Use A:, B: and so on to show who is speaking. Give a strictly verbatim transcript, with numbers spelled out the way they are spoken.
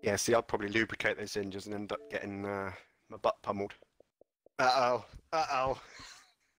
A: Yeah, see, I'd probably lubricate those hinges and end up getting uh, my butt pummeled. Uh-oh, uh-oh.